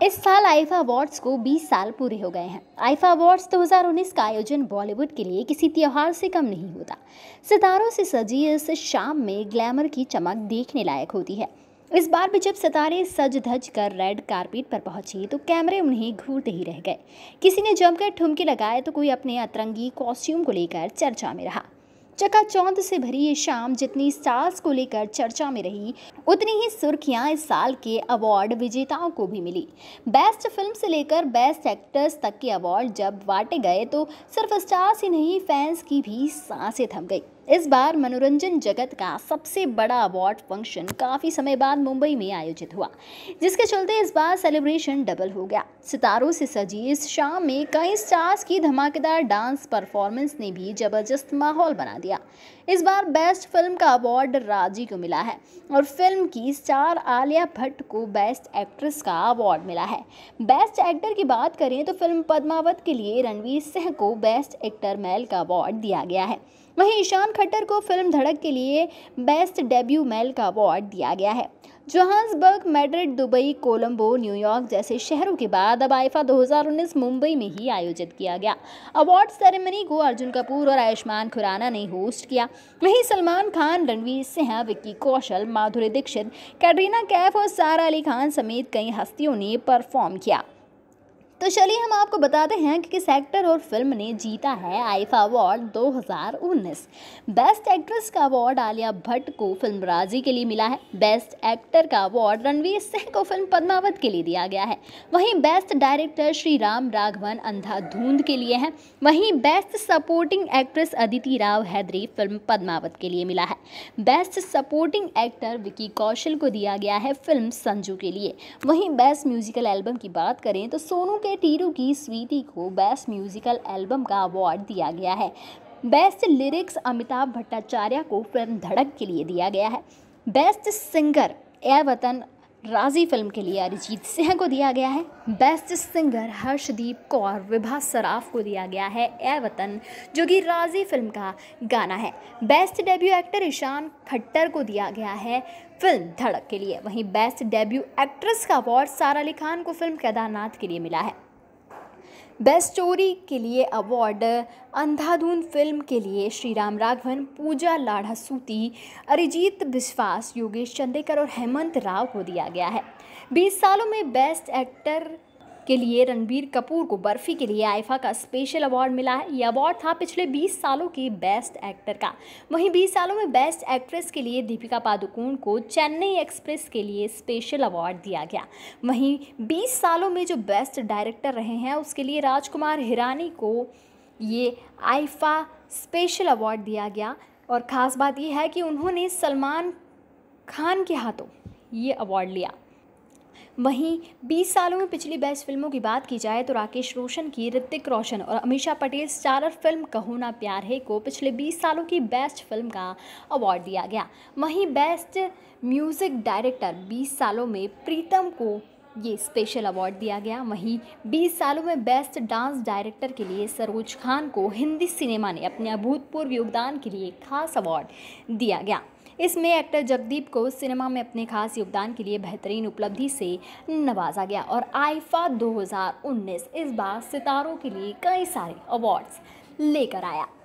इस साल IIFA awards को 20 साल पूरे हो गए हैं। आईफा अवार्ड्स 2019 का आयोजन बॉलीवुड के लिए किसी त्योहार से कम नहीं होता। सितारों से सजी इस शाम में ग्लैमर की चमक देखने लायक होती है। इस बार भी जब सितारे सज धज कर रेड कारपेट पर पहुंचे तो कैमरे उन्हें घूरते ही रह गए। किसी ने जमकर ठुमके लगाए तो कोई अपने अतरंगी कॉस्ट्यूम को लेकर चर्चा में रहा। चकाचौंध से भरी ये शाम जितनी स्टार्स को लेकर चर्चा में रही, उतनी ही सुर्खियां इस साल के अवार्ड विजेताओं को भी मिली। बेस्ट फिल्म से लेकर बेस्ट एक्टर्स तक के अवार्ड जब बांटे गए तो सिर्फ स्टार्स ही नहीं, फैंस की भी सांसें थम गई। इस बार मनोरंजन जगत का सबसे बड़ा अवार्ड फंक्शन काफ़ी समय बाद मुंबई में आयोजित हुआ, जिसके चलते इस बार सेलिब्रेशन डबल हो गया। सितारों से सजी इस शाम में कई स्टार्स की धमाकेदार डांस परफॉर्मेंस ने भी जबरदस्त माहौल बना दिया। इस बार बेस्ट फिल्म का अवार्ड राजी को मिला है और फिल्म की स्टार आलिया भट्ट को बेस्ट एक्ट्रेस का अवार्ड मिला है। बेस्ट एक्टर की बात करें तो फिल्म पद्मावत के लिए रणवीर सिंह को बेस्ट एक्टर मेल का अवार्ड दिया गया है। वहीं ईशान खट्टर को फिल्म धड़क के लिए बेस्ट डेब्यू मेल का अवार्ड दिया गया है। Johannesburg, Madrid, Dubai, Colombo, New York जैसे शहरों के बाद अब आईफा 2019 मुंबई में ही आयोजित किया गया। अवार्ड सेरेमनी को अर्जुन कपूर और आयुष्मान खुराना ने होस्ट किया। वहीं सलमान खान, रणवीर सिंह, विक्की कौशल, माधुरी दीक्षित, कैटरीना कैफ और सारा अली खान समेत कई हस्तियों ने परफॉर्म किया। तो चलिए हम आपको बताते हैं कि किस एक्टर और फिल्म ने जीता है आईफा अवार्ड 2019। बेस्ट एक्ट्रेस का अवार्ड आलिया भट्ट को फिल्म राजी के लिए मिला है। बेस्ट एक्टर का अवार्ड रणवीर सिंह को फिल्म पद्मावत के लिए दिया गया है। वहीं बेस्ट डायरेक्टर श्री राम राघवन अंधाधुंध के लिए है। वहीं best supporting actress Aditi Rao Hydari film Padmaavat के लिए मिला है। Best supporting actor Vicky Kaushal को दिया गया है फिल्म संजू के लिए। वहीं बेस्ट म्यूजिकल एल्बम की बात करें तो सोनू के टीरू की स्वीटी को बेस्ट म्यूजिकल एल्बम का अवार्ड दिया गया है। बेस्ट लिरिक्स अमिताभ भट्टाचार्य को फिल्म धड़क के लिए दिया गया है। बेस्ट सिंगर ए वतन राजी फिल्म के लिए अरिजीत सिंह को दिया गया है। बेस्ट सिंगर हर्षदीप कौर विभा सराफ को दिया गया है ए वतन, जो कि राजी फिल्म का गाना है। Best debut actor Ishaan Khatter को दिया गया है फिल्म धड़क के लिए। वहीं बेस्ट डेब्यू एक्ट्रेस का अवार्ड सारा अली खान को फिल्म केदारनाथ के लिए मिला है। बेस्ट स्टोरी के लिए अवार्ड अंधाधुंध फिल्म के लिए श्री राम राघवन, पूजा लाढ़ासूती, अरिजीत बिस्वास, योगेश चंदेकर और हेमंत राव को दिया गया है। 20 सालों में बेस्ट एक्टर के लिए रणबीर कपूर को बर्फी के लिए आईफा का स्पेशल अवार्ड मिला है। यह अवार्ड था पिछले 20 सालों के बेस्ट एक्टर का। वहीं 20 सालों में बेस्ट एक्ट्रेस के लिए दीपिका पादुकोण को चेन्नई एक्सप्रेस के लिए स्पेशल अवार्ड दिया गया। वहीं 20 सालों में जो बेस्ट डायरेक्टर रहे हैं उसके लिए राजकुमार हिरानी को ये आईफा स्पेशल अवार्ड दिया गया। और ख़ास बात यह है कि उन्होंने सलमान खान के हाथों ये अवार्ड लिया। वहीं 20 सालों में पिछली बेस्ट फिल्मों की बात की जाए तो राकेश रोशन की ऋतिक रोशन और अमीषा पटेल स्टारर फिल्म कहो ना प्यार है को पिछले 20 सालों की बेस्ट फिल्म का अवार्ड दिया गया। वहीं बेस्ट म्यूज़िक डायरेक्टर 20 सालों में प्रीतम को ये स्पेशल अवार्ड दिया गया। वहीं 20 सालों में बेस्ट डांस डायरेक्टर के लिए सरोज खान को हिंदी सिनेमा ने अपने अभूतपूर्व योगदान के लिए खास अवार्ड दिया गया। इसमें एक्टर जगदीप को सिनेमा में अपने खास योगदान के लिए बेहतरीन उपलब्धि से नवाजा गया। और आईफा 2019 इस बार सितारों के लिए कई सारे अवार्ड्स लेकर आया।